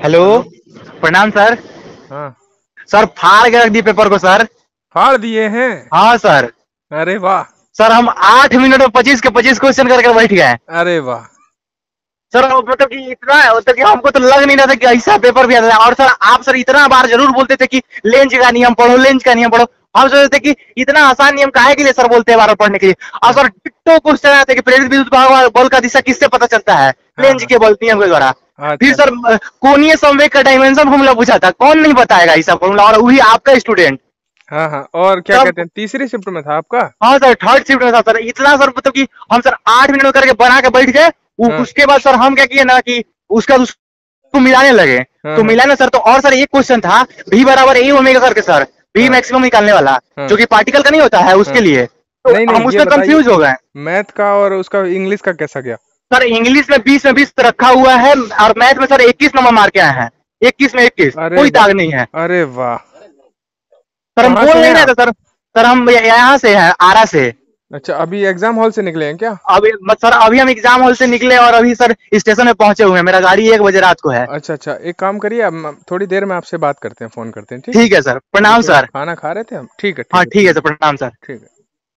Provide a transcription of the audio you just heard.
Hello. Hello. प्रणाम sir. हाँ। Sir फाड़ के रख दिए पेपर को सर। फाड़ दिए हैं? हाँ सर। अरे वाह। सर हम 8 मिनट में 25 के 25 क्वेश्चन करके बैठ गए। अरे वाह। सर मतलब कि इतना मतलब कि हमको तो लग नहीं रहा था कि ऐसा पेपर भी आता है। और सर आप सर इतना बार जरूर बोलते थे कि लेंज का नियम पढ़ो, लेंज का नियम पढ़ो। हम सोचते थे कि इतना आसान नियम काहे के लिए सर बोलते हैं बार बार पढ़ने के लिए। और हाँ सर डिट्टो क्वेश्चन आते हैं कि प्रेरित विद्युत भाग बल का दिशा किससे पता चलता है? हाँ लेंज हाँ। के बल नियम के द्वारा। फिर अच्छा। सर कोणीय संवेग का डायमेंशन फॉर्मूला पूछा था, कौन नहीं बताएगा ऐसा फॉर्मूला, और वही आपका स्टूडेंट। हाँ हाँ, और क्या तब कहते हैं, तीसरी शिफ्ट में था आपका? हाँ सर थर्ड शिफ्ट में था सर। इतना सर मतलब कि हम सर 8 मिनट में करके बना के बैठ गए। हाँ उसके बाद सर हम क्या किए ना कि उसको मिलाने लगे। हाँ तो हाँ मिलाने सर तो और सर एक क्वेश्चन था भी बराबर ए ओमेगा करके सर, भी हाँ मैक्सिमम निकालने वाला, हाँ जो कि पार्टिकल का नहीं होता है हाँ। उसके लिए। तो नहीं हम नहीं, ये उसमें बताइए, कंफ्यूज हो गए। मैथ का और उसका इंग्लिश का कैसा गया? सर इंग्लिश में 20 रखा हुआ है, और मैथ में सर 21 नंबर मार के आए हैं। 21 में 21, अरे कोई वाह। दाग नहीं है। अरे वाह। सर हम कहाँ बोल से नहीं हैं रहे आप? थे सर। सर हम यहाँ से हैं, आरा से। अच्छा, अभी एग्जाम हॉल से निकले हैं क्या? अभी सर अभी हम एग्जाम हॉल से निकले और अभी सर स्टेशन में पहुंचे हुए हैं। मेरा गाड़ी 1 बजे रात को है। अच्छा अच्छा, एक काम करिए, अब थोड़ी देर में आपसे बात करते हैं, फोन करते हैं, ठीक है? ठीक है सर, प्रणाम क्योंकि हम सर। खाना खा रहे थे हम। ठीक है, हाँ ठीक है, ठीक ठीक है है। सर, प्रणाम सर। ठीक है।